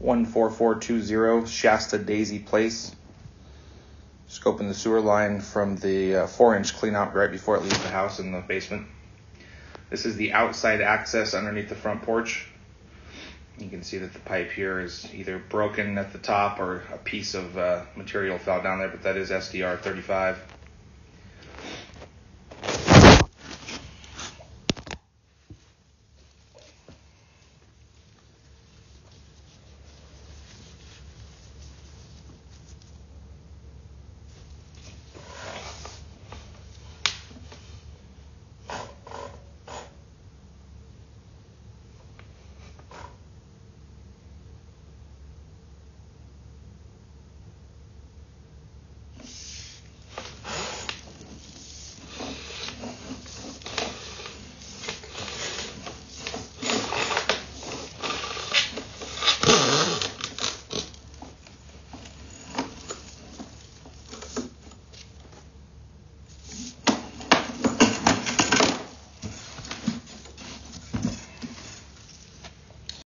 14420 Shasta Daisy Pl. Scoping the sewer line from the 4-inch cleanout right before it leaves the house in the basement. This is the outside access underneath the front porch. You can see that the pipe here is either broken at the top or a piece of material fell down there, but that is SDR 35.